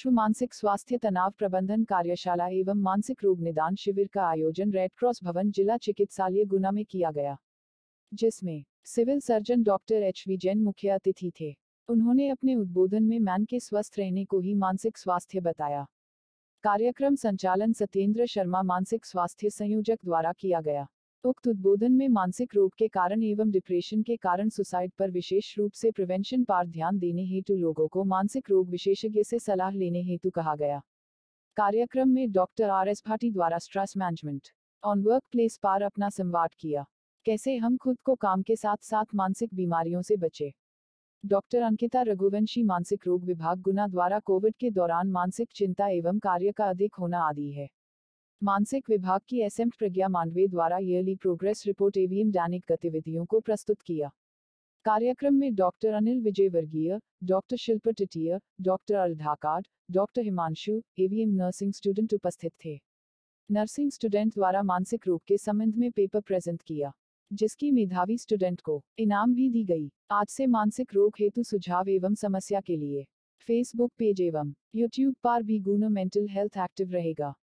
विश्व मानसिक स्वास्थ्य तनाव प्रबंधन कार्यशाला एवं मानसिक रोग निदान शिविर का आयोजन रेड क्रॉस भवन जिला चिकित्सालय गुना में किया गया, जिसमें civil surgeon doctor H V. Jain मुख्य अतिथि थे। उन्होंने अपने उद्बोधन में मैन के स्वस्थ रहने को ही मानसिक स्वास्थ्य बताया। कार्यक्रम संचालन सत्येंद्र शर्मा मानसिक स्वास्थ्य संयोजक द्वारा किया गया। उक्त उद्बोधन में मानसिक रोग के कारण एवं डिप्रेशन के कारण सुसाइड पर विशेष रूप से प्रिवेंशन पर ध्यान देने हेतु लोगों को मानसिक रोग विशेषज्ञ से सलाह लेने हेतु कहा गया। कार्यक्रम में डॉक्टर आर.एस. भाटी द्वारा stress management on work place पर अपना संवाद किया। कैसे हम खुद को काम के साथ साथ मानसिक बीमारियों से बचे। डॉक्टर अंकिता रघुवंशी मानसिक रोग विभाग गुना द्वारा कोविड के दौरान मानसिक चिंता एवं कार्य का अधिक होना आदि है। मानसिक विभाग की एसएम प्रज्ञा मांडवे द्वारा ईयरली प्रोग्रेस रिपोर्ट एवं दैनिक गतिविधियों को प्रस्तुत किया। कार्यक्रम में doctor Anil Vijayvargiya, doctor Shilpa Titiya, doctor Ardhakad, doctor Himanshu एवं नर्सिंग स्टूडेंट उपस्थित थे। नर्सिंग स्टूडेंट द्वारा मानसिक रोग के संबंध में पेपर प्रेजेंट किया, जिसकी मेधावी स्टूडेंट को इनाम भी दी गई। आज से मानसिक रोग हेतु सुझाव एवं समस्या के लिए फेसबुक पेज एवं यूट्यूब पर भी गुना मेंटल हेल्थ एक्टिव रहेगा।